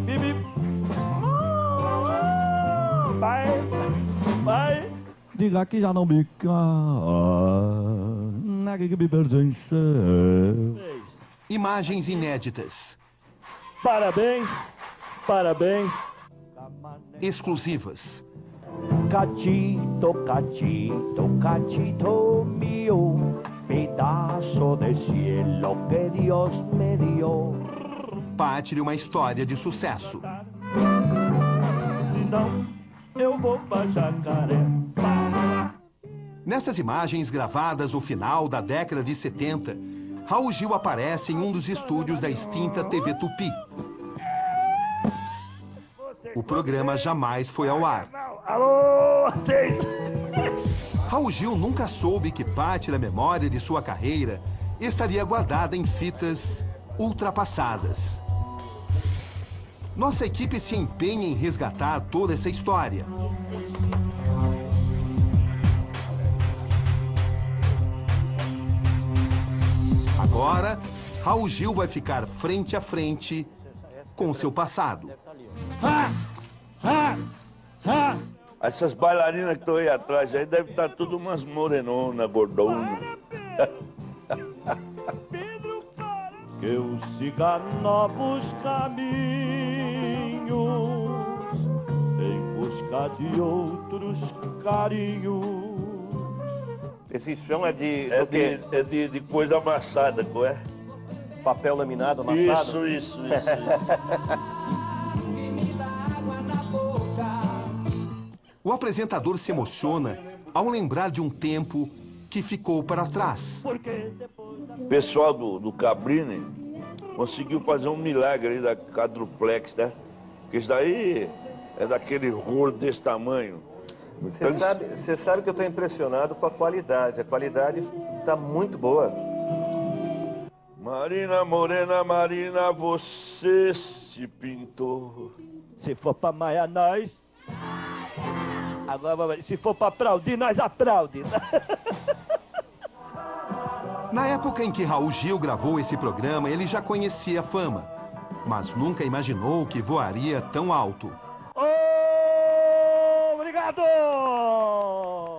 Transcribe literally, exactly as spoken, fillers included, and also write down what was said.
Bibi. Vai, vai. Diga que já não bica. Na que me pertence. Imagens inéditas. Parabéns, parabéns. Exclusivas. Cachito, cachito, cachito mío, pedaço de cielo que Dios me dio. Pátria, uma história de sucesso. Senão eu vou pra Jacaré. Nessas imagens gravadas no final da década de setenta, Raul Gil aparece em um dos estúdios da extinta T V Tupi. O programa jamais foi ao ar. Alô, vocês! Raul Gil nunca soube que parte da memória de sua carreira estaria guardada em fitas ultrapassadas. Nossa equipe se empenha em resgatar toda essa história. Agora, Raul Gil vai ficar frente a frente com seu passado. Ha! Ha! Ha! Essas bailarinas que estão aí atrás aí devem estar tudo umas morenonas, gordonas. Que eu siga novos caminhos em busca de outros carinhos. Esse chão é de... É do quê? de, é de, de coisa amassada, qual é? Papel laminado, amassado? Isso, isso, isso, isso. O apresentador se emociona ao lembrar de um tempo que ficou para trás. O pessoal do, do Cabrini conseguiu fazer um milagre aí da quadruplex, né? Porque isso daí é daquele rolo desse tamanho. Você sabe, você sabe que eu estou impressionado com a qualidade. A qualidade está muito boa. Marina, morena, Marina, você se pintou. Se for pra Maia, nós... Agora, se for pra aplaudir, nós aplaudimos. Na época em que Raul Gil gravou esse programa, ele já conhecia a fama, mas nunca imaginou que voaria tão alto. Oh, obrigado!